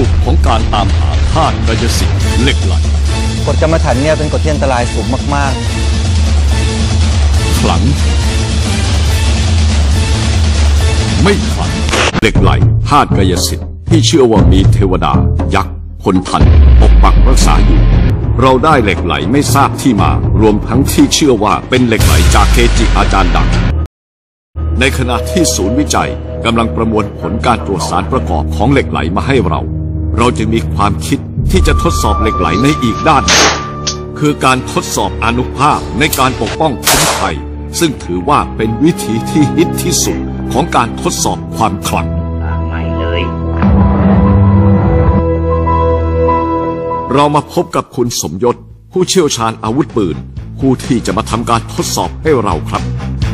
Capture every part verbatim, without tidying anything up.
รุปของการตามหาธาตุกายสิทธิ์เหล็กไหลกฎกรรมฐานเนี่ยเป็นกฎที่อันตรายสูงมากๆขลังไม่ขลังเหล็กไหลธาตุกายสิทธิ์ที่เชื่อว่ามีเทวดายักษ์คนทันปกปักรักษาอยู่เราได้เหล็กไหลไม่ทราบที่มารวมทั้งที่เชื่อว่าเป็นเหล็กไหลจากเกจิอาจารย์ดังในขณะที่ศูนย์วิจัยกำลังประมวลผลการตรวจสารประกอบของเหล็กไหลมาให้เราเราจึงมีความคิดที่จะทดสอบเหล็กไหลในอีกด้านคือการทดสอบอานุภาพในการปกป้องคุ้มภัยซึ่งถือว่าเป็นวิธีที่ฮิตที่สุดของการทดสอบความขลังไม่เลยเรามาพบกับคุณสมยศผู้เชี่ยวชาญอาวุธปืนผู้ที่จะมาทำการทดสอบให้เราครับ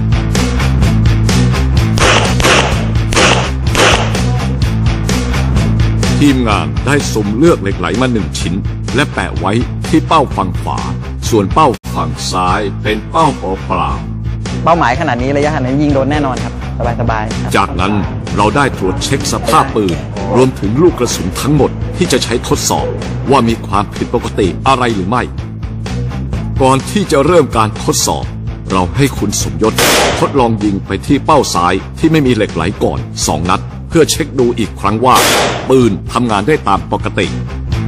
ทีมงานได้สุ่มเลือกเหล็กไหลมาหนึ่งชิ้นและแปะไว้ที่เป้าฝั่งขวาส่วนเป้าฝั่งซ้ายเป็นเป้าเปล่าเป้าหมายขนาดนี้ระยะขนาดนี้ยิงโดนแน่นอนครับสบายๆจากนั้นเราได้ตรวจเช็คสภาพปืนรวมถึงลูกกระสุนทั้งหมดที่จะใช้ทดสอบว่ามีความผิดปกติอะไรหรือไม่ก่อนที่จะเริ่มการทดสอบเราให้คุณสมยศทดลองยิงไปที่เป้าซ้ายที่ไม่มีเหล็กไหลก่อนสองนัดเพื่อเช็คดูอีกครั้งว่าปืนทำงานได้ตามปกติ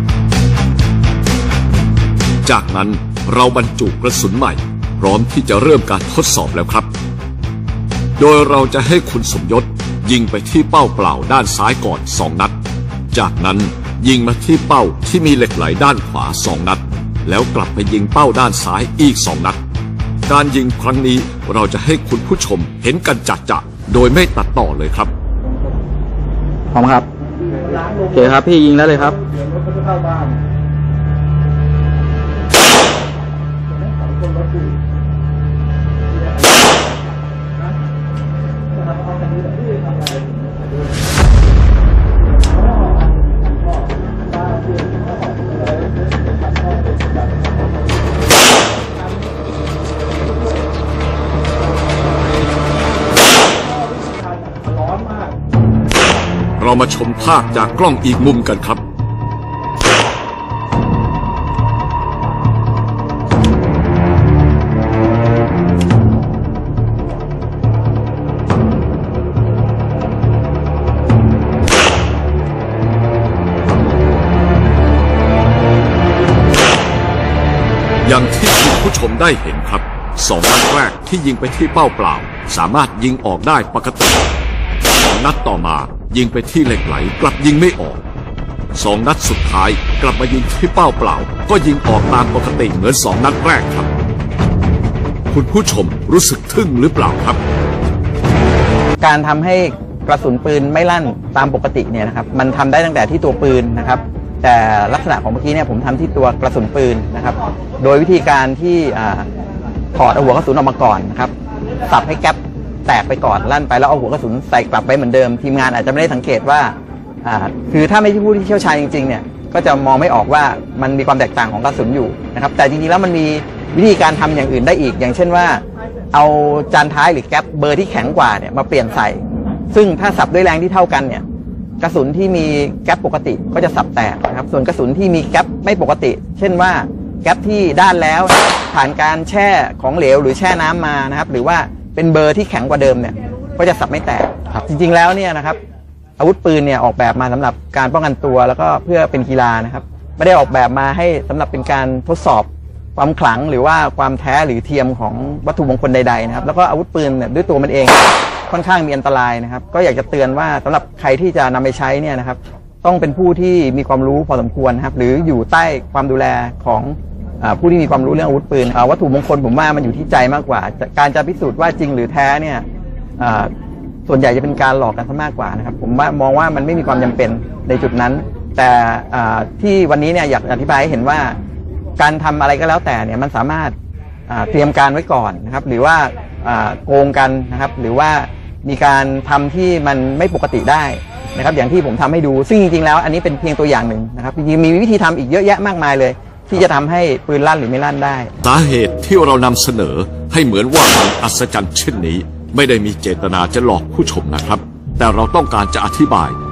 จากนั้นเราบรรจุกระสุนใหม่พร้อมที่จะเริ่มการทดสอบแล้วครับโดยเราจะให้คุณสมยศยิงไปที่เป้าเปล่าด้านซ้ายก่อนสองนัดจากนั้นยิงมาที่เป้าที่มีเหล็กไหลด้านขวาสองนัดแล้วกลับไปยิงเป้าด้านซ้ายอีกสองนัดการยิงครั้งนี้เราจะให้คุณผู้ชมเห็นกันจัดๆโดยไม่ตัดต่อเลยครับพร้อมครับโอเคครับพี่ยิงได้เลยครับเรามาชมภาพจากกล้องอีกมุมกันครับอย่างที่คุณผู้ชมได้เห็นครับสองนัดแรกที่ยิงไปที่เป้าเปล่าสามารถยิงออกได้ปกติสองนัดต่อมายิงไปที่เหล็กไหลกลับยิงไม่ออกสองนัดสุดท้ายกลับมายิงที่เป้าเปล่าก็ยิงออกตามปกติเหมือนสองนัดแรกครับคุณผู้ชมรู้สึกทึ่งหรือเปล่าครับการทำให้กระสุนปืนไม่ลั่นตามปกติเนี่ยนะครับมันทำได้ตั้งแต่ที่ตัวปืนนะครับแต่ลักษณะของเมื่อกี้เนี่ยผมทำที่ตัวกระสุนปืนนะครับโดยวิธีการที่ถอดเอาหัวกระสุนออกมาก่อนนะครับสับให้แก๊ปแตกไปก่อนลั่นไปแล้วเอาหัวกระสุนใส่กลับไปเหมือนเดิมทีมงานอาจจะไม่ได้สังเกตว่าคือถ้าไม่ใช่ผู้ที่เชี่ยวชาญจริงๆเนี่ยก็จะมองไม่ออกว่ามันมีความแตกต่างของกระสุนอยู่นะครับแต่จริงๆแล้วมันมีวิธีการทำอย่างอื่นได้อีกอย่างเช่นว่าเอาจานท้ายหรือแก๊ปเบอร์ที่แข็งกว่าเนี่ยมาเปลี่ยนใส่ซึ่งถ้าสับด้วยแรงที่เท่ากันเนี่ยกระสุนที่มีแก๊ปปกติก็จะสับแตกนะครับส่วนกระสุนที่มีแก๊ปไม่ปกติเช่นว่าแก๊ปที่ด้านแล้วผ่านการแช่ของเหลวหรือแช่น้ำมานะครับหรือว่าเป็นเบอร์ที่แข็งกว่าเดิมเนี่ยก็จะสับไม่แตกครับจริงๆแล้วเนี่ยนะครับอาวุธปืนเนี่ยออกแบบมาสำหรับการป้องกันตัวแล้วก็เพื่อเป็นกีฬานะครับไม่ได้ออกแบบมาให้สำหรับเป็นการทดสอบความขลังหรือว่าความแท้หรือเทียมของวัตถุมงคลใดๆนะครับแล้วก็อาวุธปืนเนี่ยด้วยตัวมันเองค่อนข้างมีอันตรายนะครับก็อยากจะเตือนว่าสำหรับใครที่จะนำไปใช้เนี่ยนะครับต้องเป็นผู้ที่มีความรู้พอสมควรนะครับหรืออยู่ใต้ความดูแลของผู้ที่มีความรู้เรื่องอาวุธปืนวัตถุมงคลผมว่ามันอยู่ที่ใจมากกว่าการจะพิสูจน์ว่าจริงหรือแท้เนี่ยส่วนใหญ่จะเป็นการหลอกกันซะมากกว่านะครับผมว่ามองว่ามันไม่มีความจำเป็นในจุดนั้นแต่ที่วันนี้เนี่ยอยากอธิบายให้เห็นว่าการทำอะไรก็แล้วแต่เนี่ยมันสามารถเตรียมการไว้ก่อนนะครับหรือว่าโกงกันนะครับหรือว่ามีการทำที่มันไม่ปกติได้นะครับอย่างที่ผมทำให้ดูซึ่งจริงๆแล้วอันนี้เป็นเพียงตัวอย่างหนึ่งนะครับจริงๆมีวิธีทำอีกเยอะแยะมากมายเลยที่จะทำให้ปืนลั่นหรือไม่ลั่นได้สาเหตุที่เรานำเสนอให้เหมือนว่ามันอัศจรรย์เช่นนี้ไม่ได้มีเจตนาจะหลอกผู้ชมนะครับแต่เราต้องการจะอธิบาย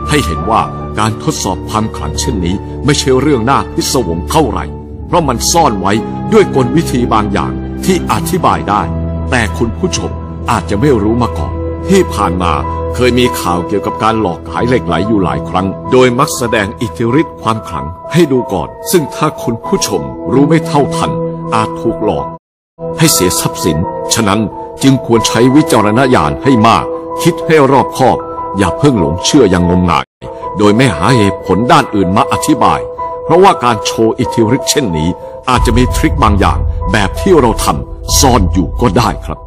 ให้เห็นว่าการทดสอบความขลังเช่นนี้ไม่ใช่เรื่องน่าพิศวงเท่าไหร่เพราะมันซ่อนไว้ด้วยกลวิธีบางอย่างที่อธิบายได้แต่คุณผู้ชมอาจจะไม่รู้มาก่อนที่ผ่านมาเคยมีข่าวเกี่ยวกับการหลอกขายเหล็กไหลอยู่หลายครั้งโดยมักแสดงอิทธิฤทธิ์ความขลังให้ดูก่อนซึ่งถ้าคุณผู้ชมรู้ไม่เท่าทันอาจถูกหลอกให้เสียทรัพย์สินฉะนั้นจึงควรใช้วิจารณญาณให้มากคิดให้รอบคอบอย่าเพิ่งหลงเชื่ออย่างงมงายโดยไม่หาเหตุผลด้านอื่นมาอธิบายเพราะว่าการโชว์อิทธิฤทธิ์เช่นนี้อาจจะมีทริคบางอย่างแบบที่เราทำซ่อนอยู่ก็ได้ครับ